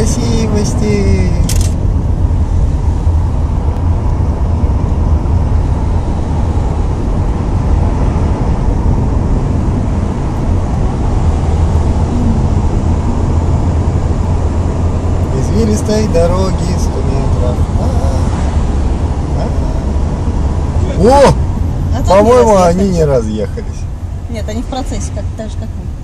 красивости. Извилистой дороги 100 метров. О! А то По-моему, не они не разъехались. Нет, они в процессе, так же, как мы.